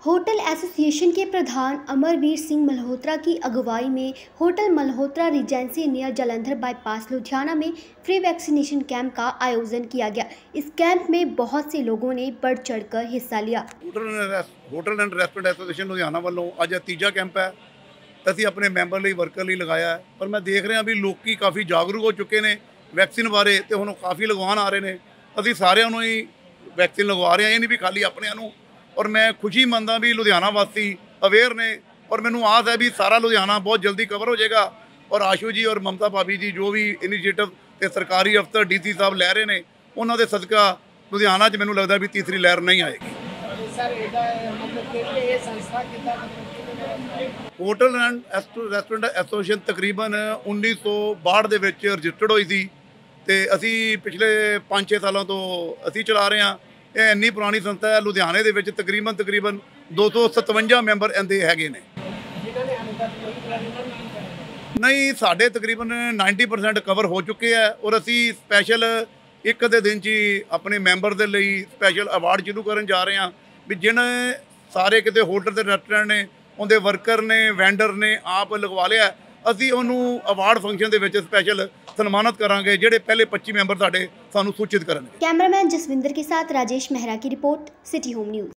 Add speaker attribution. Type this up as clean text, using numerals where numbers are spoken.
Speaker 1: Hotel association के प्रधान अमरवीर सिंह मल्होत्रा की अगुवाई में hotel Malhotra regency near Jalandhar bypass Ludhiana में फ्री वैक्सीनेशन कैंप का आयोजन किया गया। इस कैंप में बहुत से लोगों ने बढ़ चढ़कर हिस्सा लिया।
Speaker 2: Hotel and restaurant association Ludhiana वालों अज तीजा कैंप है। ਅਸੀਂ ਆਪਣੇ ਮੈਂਬਰ ਲਈ ਵਰਕਰ ਲਈ ਲਗਾਇਆ ਹੈ, ਪਰ ਮੈਂ ਦੇਖ ਰਿਹਾ ਵੀ ਲੋਕੀ ਕਾਫੀ ਜਾਗਰੂਕ ਹੋ ਚੁੱਕੇ ਨੇ ਵੈਕਸੀਨ ਬਾਰੇ ਤੇ ਹੁਣ ਕਾਫੀ ਲਗਵਾਉਣ ਆ ਰਹੇ ਨੇ। ਅਸੀਂ ਸਾਰਿਆਂ ਨੂੰ ਹੀ ਵੈਕਸੀਨ ਲਗਵਾ ਰਹੇ ਹਾਂ, ਇਹ ਨਹੀਂ ਵੀ ਖਾਲੀ ਆਪਣਿਆਂ ਨੂੰ। ਔਰ ਮੈਂ ਖੁਸ਼ੀ ਮੰਨਦਾ ਵੀ ਲੁਧਿਆਣਾ ਵਾਸੀ ਅਵੇਅਰ ਨੇ ਔਰ ਮੈਨੂੰ ਆਸ ਹੈ ਵੀ ਸਾਰਾ ਲੁਧਿਆਣਾ ਬਹੁਤ ਜਲਦੀ ਕਵਰ ਹੋ ਜਾਏਗਾ। ਔਰ ਆਸ਼ੂ ਜੀ ਔਰ ਮਮਤਾ ਭਾਬੀ ਜੀ ਜੋ ਵੀ ਇਨੀਸ਼ੀਏਟਿਵ ਤੇ ਸਰਕਾਰੀ ਅਫਸਰ ਡੀਸੀ ਸਾਹਿਬ ਲੈ ਰਹੇ ਨੇ, ਉਹਨਾਂ ਦੇ ਸਦਕਾ ਲੁਧਿਆਣਾ 'ਚ ਮੈਨੂੰ ਲੱਗਦਾ ਵੀ ਤੀਸਰੀ ਲਹਿਰ ਨਹੀਂ ਆਏਗੀ। ਹੋਟਲ ਐਂਡ ਰੈਸਟੋਰੈਂਟ ਐਸੋਸੀਏਸ਼ਨ ਤਕਰੀਬਨ 1962 ਦੇ ਵਿੱਚ ਰਜਿਸਟਰਡ ਹੋਈ ਸੀ ਤੇ ਅਸੀਂ ਪਿਛਲੇ 5-6 ਸਾਲਾਂ ਤੋਂ ਅਸੀਂ ਚਲਾ ਰਹੇ ਹਾਂ। ਇਹ ਇੰਨੀ ਪੁਰਾਣੀ ਸੰਸਥਾ ਹੈ। ਲੁਧਿਆਣੇ ਦੇ ਵਿੱਚ ਤਕਰੀਬਨ 257 ਮੈਂਬਰ ਇਹਦੇ ਹੈਗੇ ਨੇ। ਨਹੀਂ, ਸਾਡੇ ਤਕਰੀਬਨ 90% ਕਵਰ ਹੋ ਚੁੱਕੇ ਹੈ ਔਰ ਅਸੀਂ ਸਪੈਸ਼ਲ ਇੱਕ ਦੇ ਦਿਨ 'ਚ ਹੀ ਆਪਣੇ ਮੈਂਬਰ ਦੇ ਲਈ ਸਪੈਸ਼ਲ ਅਵਾਰਡ ਸ਼ੁਰੂ ਕਰਨ ਜਾ ਰਹੇ ਹਾਂ ਵੀ ਜਿਹਨੇ ਸਾਰੇ ਕਿਤੇ ਹੋਟਲ ਤੇ ਰੈਸਟੋਰੈਂਟ ਨੇ, ਉਹਦੇ ਵਰਕਰ ਨੇ, ਵੈਂਡਰ ਨੇ ਆਪ ਲਗਵਾ ਲਿਆ। ਅਸੀਂ ਉਹਨੂੰ ਅਵਾਰਡ ਫੰਕਸ਼ਨ ਦੇ ਵਿੱਚ ਸਪੈਸ਼ਲ ਸਨਮਾਨਿਤ ਕਰਾਂਗੇ ਜਿਹੜੇ ਪਹਿਲੇ 25 ਮੈਂਬਰ ਸਾਡੇ ਸਾਨੂੰ ਸੂਚਿਤ ਕਰਨਗੇ।
Speaker 1: कैमरामैन जसविंदर के साथ राजेश मेहरा की रिपोर्ट, सिटी होम न्यूज़।